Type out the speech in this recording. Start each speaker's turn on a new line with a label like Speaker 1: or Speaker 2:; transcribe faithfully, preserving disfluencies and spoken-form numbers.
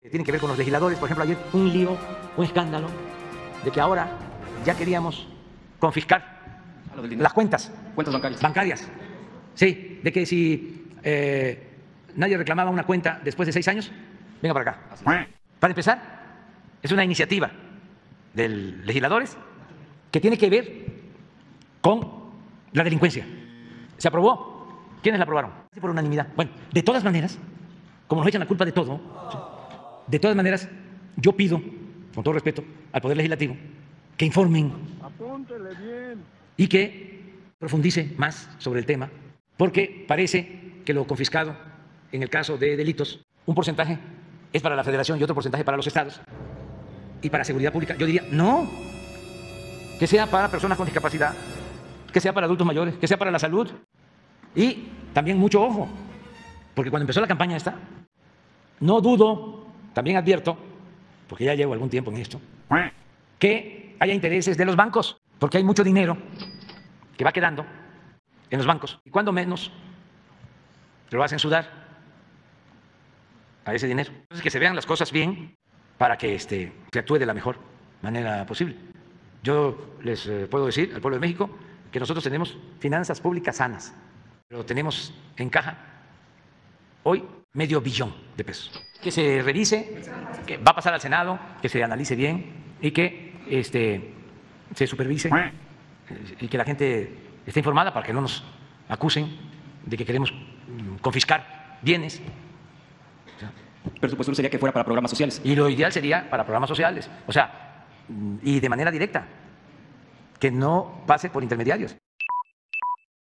Speaker 1: Tiene que ver con los legisladores. Por ejemplo, ayer un lío, un escándalo de que ahora ya queríamos confiscar las cuentas.
Speaker 2: Cuentas bancarias.
Speaker 1: Bancarias. Sí, de que si eh, nadie reclamaba una cuenta después de seis años, venga para acá. Para empezar, es una iniciativa de legisladores que tiene que ver con la delincuencia. Se aprobó. ¿Quiénes la aprobaron? Por unanimidad. Bueno, de todas maneras, como nos echan la culpa de todo, ¿sí? De todas maneras, yo pido, con todo respeto, al Poder Legislativo, que informen
Speaker 3: Apúntele bien.
Speaker 1: y que profundice más sobre el tema, porque parece que lo confiscado en el caso de delitos, un porcentaje es para la Federación y otro porcentaje para los estados y para seguridad pública. Yo diría, no, que sea para personas con discapacidad, que sea para adultos mayores, que sea para la salud. Y también mucho ojo, porque cuando empezó la campaña esta, no dudo, también advierto, porque ya llevo algún tiempo en esto, que haya intereses de los bancos, porque hay mucho dinero que va quedando en los bancos y cuando menos lo hacen sudar a ese dinero. Entonces, que se vean las cosas bien para que este, se actúe de la mejor manera posible. Yo les eh, puedo decir al pueblo de México que nosotros tenemos finanzas públicas sanas, pero tenemos en caja hoy medio billón de pesos. Que se revise, que va a pasar al Senado, que se analice bien y que este, se supervise y que la gente esté informada para que no nos acusen de que queremos confiscar bienes.
Speaker 2: Pero su postura sería que fuera para programas sociales.
Speaker 1: Y lo ideal sería para programas sociales, o sea, y de manera directa, que no pase por intermediarios.